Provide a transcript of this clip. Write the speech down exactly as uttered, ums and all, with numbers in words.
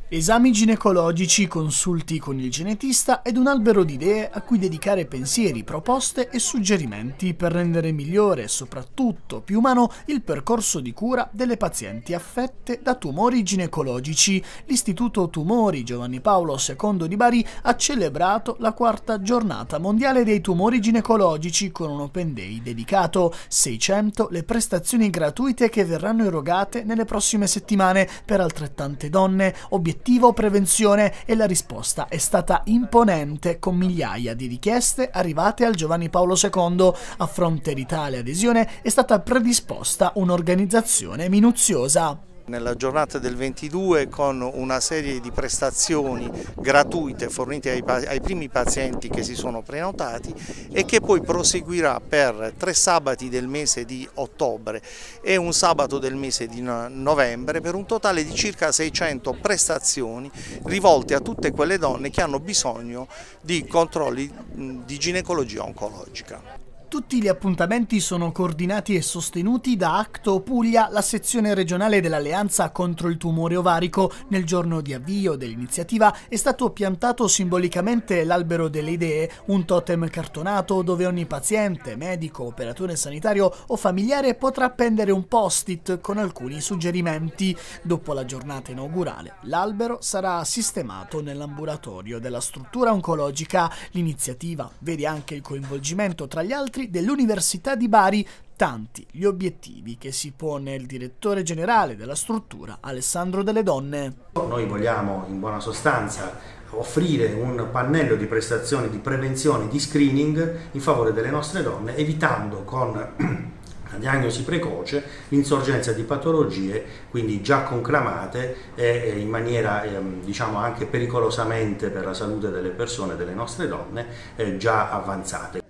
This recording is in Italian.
Esami ginecologici, consulti con il genetista ed un albero di idee a cui dedicare pensieri, proposte e suggerimenti per rendere migliore e soprattutto più umano il percorso di cura delle pazienti affette da tumori ginecologici. L'Istituto Tumori Giovanni Paolo secondo di Bari ha celebrato la quarta giornata mondiale dei tumori ginecologici con un Open Day dedicato. seicento le prestazioni gratuite che verranno erogate nelle prossime settimane per altrettante donne. Obiettivo prevenzione, e la risposta è stata imponente con migliaia di richieste arrivate al Giovanni Paolo secondo. A fronte di tale adesione è stata predisposta un'organizzazione minuziosa. Nella giornata del ventidue, con una serie di prestazioni gratuite fornite ai, ai primi pazienti che si sono prenotati e che poi proseguirà per tre sabati del mese di ottobre e un sabato del mese di novembre, per un totale di circa seicento prestazioni rivolte a tutte quelle donne che hanno bisogno di controlli di ginecologia oncologica. Tutti gli appuntamenti sono coordinati e sostenuti da Acto Puglia, la sezione regionale dell'Alleanza contro il tumore ovarico. Nel giorno di avvio dell'iniziativa è stato piantato simbolicamente l'albero delle idee, un totem cartonato dove ogni paziente, medico, operatore sanitario o familiare potrà appendere un post-it con alcuni suggerimenti. Dopo la giornata inaugurale, l'albero sarà sistemato nell'ambulatorio della struttura oncologica. L'iniziativa vede anche il coinvolgimento tra gli altri dell'Università di Bari. Tanti gli obiettivi che si pone il direttore generale della struttura, Alessandro Delle Donne. Noi vogliamo in buona sostanza offrire un pannello di prestazioni di prevenzione, di screening in favore delle nostre donne, evitando con la diagnosi precoce l'insorgenza di patologie quindi già conclamate e in maniera ehm, diciamo anche pericolosamente per la salute delle persone, delle nostre donne, eh, già avanzate.